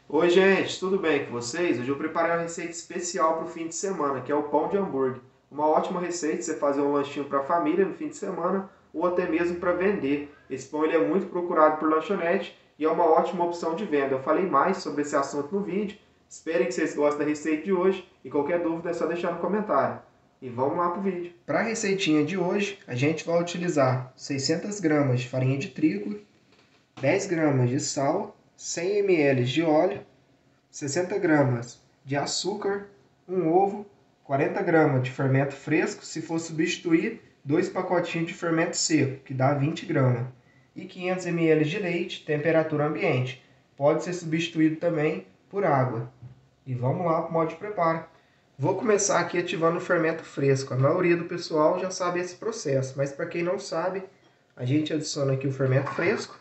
Oi, gente, tudo bem com vocês? Hoje eu preparei uma receita especial para o fim de semana, que é o pão de hambúrguer. Uma ótima receita, você fazer um lanchinho para a família no fim de semana ou até mesmo para vender. Esse pão ele é muito procurado por lanchonete e é uma ótima opção de venda. Eu falei mais sobre esse assunto no vídeo. Espero que vocês gostem da receita de hoje e qualquer dúvida é só deixar no comentário. E vamos lá para o vídeo. Para a receitinha de hoje, a gente vai utilizar 600 gramas de farinha de trigo, 10 gramas de sal, 100 ml de óleo, 60 gramas de açúcar, um ovo, 40 gramas de fermento fresco, se for substituir, 2 pacotinhos de fermento seco, que dá 20 gramas, e 500 ml de leite, temperatura ambiente. Pode ser substituído também por água. E vamos lá para o modo de preparo. Vou começar aqui ativando o fermento fresco. A maioria do pessoal já sabe esse processo, mas para quem não sabe, a gente adiciona aqui o fermento fresco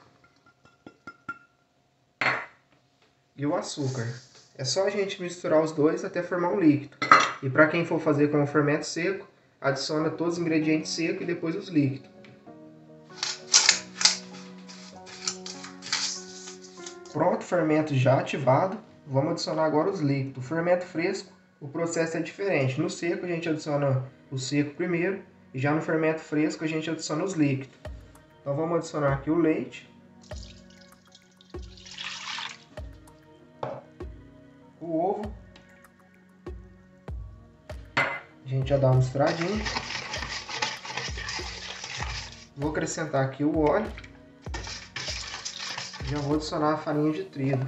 e o açúcar. É só a gente misturar os dois até formar um líquido. E para quem for fazer com o fermento seco, adiciona todos os ingredientes secos e depois os líquidos. Pronto, o fermento já ativado, vamos adicionar agora os líquidos. O fermento fresco, o processo é diferente. No seco a gente adiciona o seco primeiro e já no fermento fresco a gente adiciona os líquidos. Então vamos adicionar aqui o leite, o ovo, a gente já dá uma misturadinha. Vou acrescentar aqui o óleo, já vou adicionar a farinha de trigo.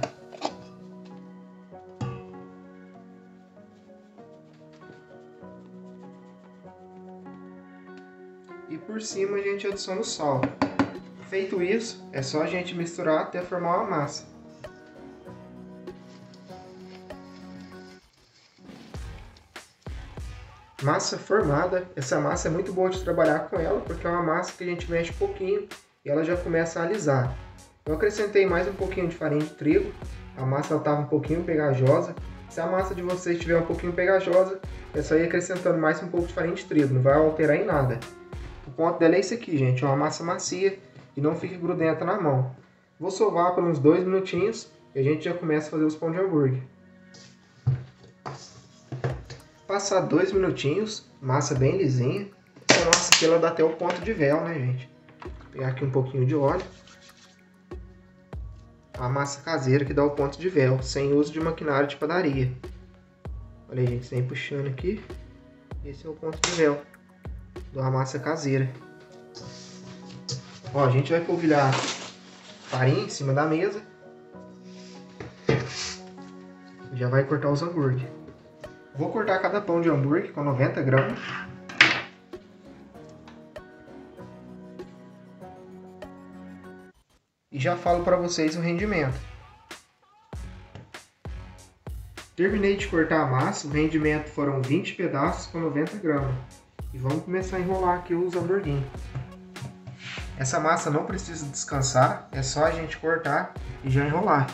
E por cima a gente adiciona o sal. Feito isso, é só a gente misturar até formar uma massa. Massa formada, essa massa é muito boa de trabalhar com ela, porque é uma massa que a gente mexe um pouquinho e ela já começa a alisar. Eu acrescentei mais um pouquinho de farinha de trigo, a massa estava um pouquinho pegajosa. Se a massa de vocês estiver um pouquinho pegajosa, é só ir acrescentando mais um pouco de farinha de trigo, não vai alterar em nada. O ponto dela é esse aqui, gente, é uma massa macia e não fique grudenta na mão. Vou sovar por uns 2 minutinhos e a gente já começa a fazer os pão de hambúrguer. Passar 2 minutinhos, massa bem lisinha. Nossa, aqui ela dá até o ponto de véu, né, gente? Vou pegar aqui um pouquinho de óleo. A massa caseira que dá o ponto de véu, sem uso de maquinário de padaria. Olha aí, gente, vem puxando aqui. Esse é o ponto de véu da massa caseira. Ó, a gente vai polvilhar farinha em cima da mesa. Já vai cortar os hambúrguer. Vou cortar cada pão de hambúrguer com 90 gramas. E já falo para vocês o rendimento. Terminei de cortar a massa, o rendimento foram 20 pedaços com 90 gramas. E vamos começar a enrolar aqui os hambúrgueres. Essa massa não precisa descansar, é só a gente cortar e já enrolar.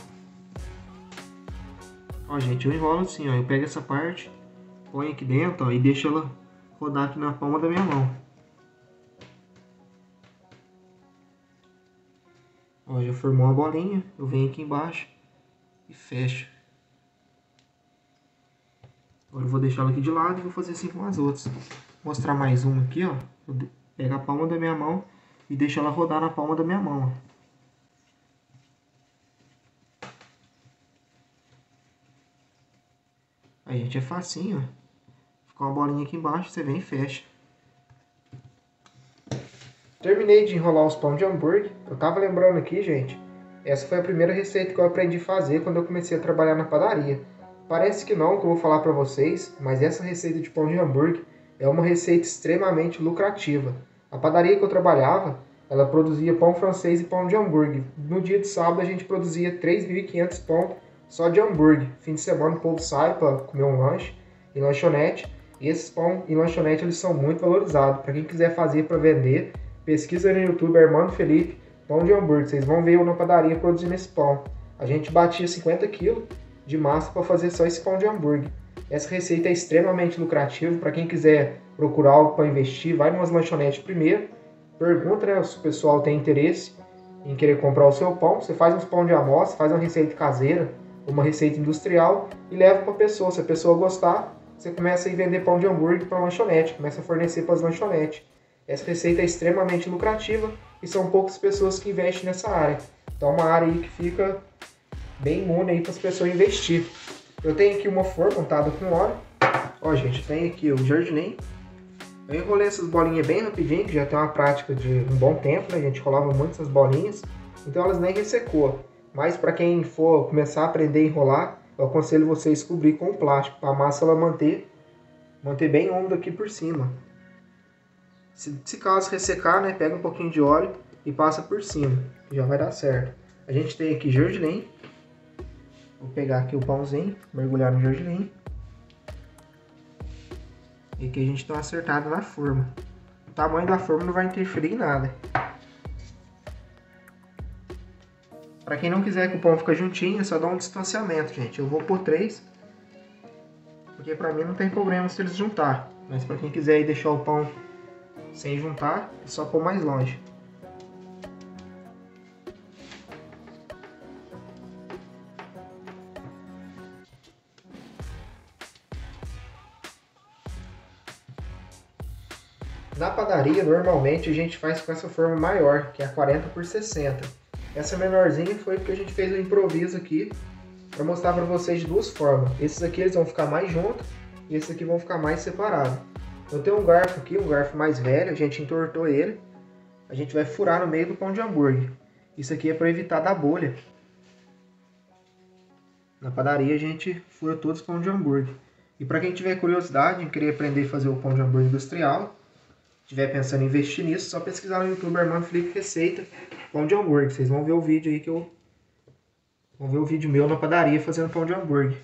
Ó, gente, eu enrolo assim, ó, eu pego essa parte, ponho aqui dentro, ó, e deixo ela rodar aqui na palma da minha mão. Ó, já formou uma bolinha, eu venho aqui embaixo e fecho. Agora eu vou deixar ela aqui de lado e vou fazer assim com as outras. Vou mostrar mais uma aqui, ó. Eu pego a palma da minha mão e deixo ela rodar na palma da minha mão, ó. Aí, gente, é facinho, ó. Ficou uma bolinha aqui embaixo, você vem e fecha. Terminei de enrolar os pão de hambúrguer. Eu tava lembrando aqui, gente, essa foi a primeira receita que eu aprendi a fazer quando eu comecei a trabalhar na padaria. Parece que não, que eu vou falar pra vocês, mas essa receita de pão de hambúrguer é uma receita extremamente lucrativa. A padaria que eu trabalhava, ela produzia pão francês e pão de hambúrguer. No dia de sábado a gente produzia 3.500 pão só de hambúrguer. Fim de semana o povo sai para comer um lanche em lanchonete. E esses pão em lanchonete eles são muito valorizados. Para quem quiser fazer para vender, pesquisa no YouTube Armando Felipe, pão de hambúrguer. Vocês vão ver eu na padaria produzindo esse pão. A gente batia 50 kg de massa para fazer só esse pão de hambúrguer. Essa receita é extremamente lucrativa. Para quem quiser procurar algo para investir, vai numas lanchonetes primeiro. Pergunta, né, se o pessoal tem interesse em querer comprar o seu pão. Você faz uns pão de amostra, faz uma receita caseira. uma receita industrial e leva para a pessoa. Se a pessoa gostar, você começa a vender pão de hambúrguer para lanchonete, começa a fornecer para as lanchonetes. Essa receita é extremamente lucrativa e são poucas pessoas que investem nessa área. Então é uma área aí que fica bem imune para as pessoas investir. Eu tenho aqui uma forma untada com óleo. Ó, gente, tem aqui o gergelim. Eu enrolei essas bolinhas bem rapidinho, que já tem uma prática de um bom tempo, né? A gente rolava muito essas bolinhas, então elas nem ressecou. Mas para quem for começar a aprender a enrolar, eu aconselho vocês cobrir com plástico, para a massa ela manter bem úmida aqui por cima. Se caso ressecar, né, pega um pouquinho de óleo e passa por cima, já vai dar certo. A gente tem aqui gergelim. Vou pegar aqui o pãozinho, mergulhar no gergelim. E aqui a gente dá uma acertada na forma. O tamanho da forma não vai interferir em nada. Para quem não quiser que o pão fique juntinho, é só dar um distanciamento, gente. Eu vou por 3, porque para mim não tem problema se eles juntar. Mas para quem quiser aí deixar o pão sem juntar, é só pôr mais longe. Na padaria, normalmente a gente faz com essa forma maior, que é a 40 por 60. Essa menorzinha foi porque a gente fez um improviso aqui para mostrar para vocês de duas formas. Esses aqui eles vão ficar mais juntos e esses aqui vão ficar mais separados. Eu tenho um garfo aqui, um garfo mais velho, a gente entortou ele. A gente vai furar no meio do pão de hambúrguer. Isso aqui é para evitar dar bolha. Na padaria a gente fura todos os pão de hambúrguer. E para quem tiver curiosidade em querer aprender a fazer o pão de hambúrguer industrial, estiver pensando em investir nisso, só pesquisar no YouTube Armando Felipe Receita pão de hambúrguer. Vocês vão ver o vídeo aí vão ver o vídeo meu na padaria fazendo pão de hambúrguer.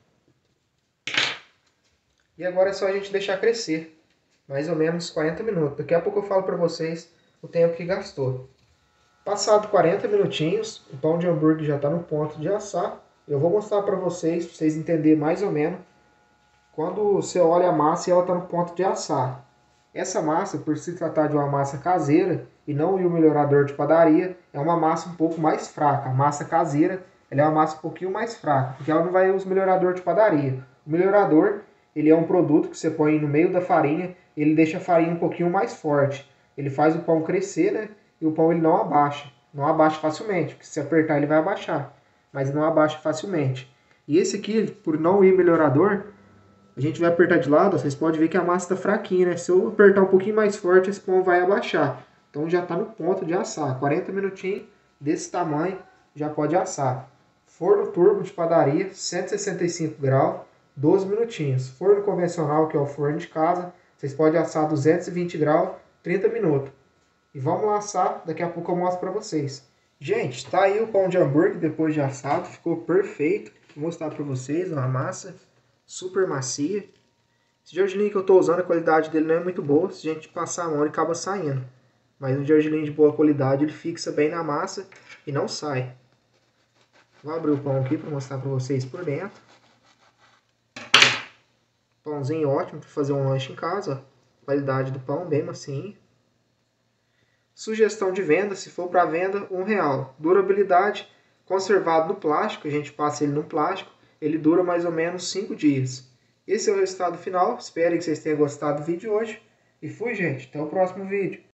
E agora é só a gente deixar crescer. Mais ou menos 40 minutos. Daqui a pouco eu falo para vocês o tempo que gastou. Passado 40 minutinhos, o pão de hambúrguer já está no ponto de assar. Eu vou mostrar para vocês entenderem mais ou menos quando você olha a massa e ela está no ponto de assar. Essa massa, por se tratar de uma massa caseira e não o melhorador de padaria, é uma massa um pouco mais fraca. A massa caseira ela é uma massa um pouquinho mais fraca, porque ela não vai usar o melhorador de padaria. O melhorador ele é um produto que você põe no meio da farinha, ele deixa a farinha um pouquinho mais forte. Ele faz o pão crescer, né? E o pão ele não abaixa. Não abaixa facilmente, porque se apertar ele vai abaixar. Mas não abaixa facilmente. E esse aqui, por não ir melhorador, a gente vai apertar de lado, vocês podem ver que a massa está fraquinha, né? Se eu apertar um pouquinho mais forte, esse pão vai abaixar. Então já está no ponto de assar. 40 minutinhos desse tamanho já pode assar. Forno turbo de padaria, 165 graus, 12 minutinhos. Forno convencional, que é o forno de casa, vocês podem assar 220 graus, 30 minutos. E vamos lá assar, daqui a pouco eu mostro para vocês. Gente, tá aí o pão de hambúrguer depois de assado, ficou perfeito. Vou mostrar para vocês uma massa super macia. Esse gergelim que eu estou usando, a qualidade dele não é muito boa. Se a gente passar a mão, ele acaba saindo. Mas um gergelim de boa qualidade, ele fixa bem na massa e não sai. Vou abrir o pão aqui para mostrar para vocês por dentro. Pãozinho ótimo para fazer um lanche em casa. Ó. Qualidade do pão, bem macio. Sugestão de venda, se for para venda, R$1. Durabilidade, conservado no plástico, a gente passa ele no plástico. Ele dura mais ou menos 5 dias. Esse é o resultado final. Espero que vocês tenham gostado do vídeo de hoje. E fui, gente. Até o próximo vídeo.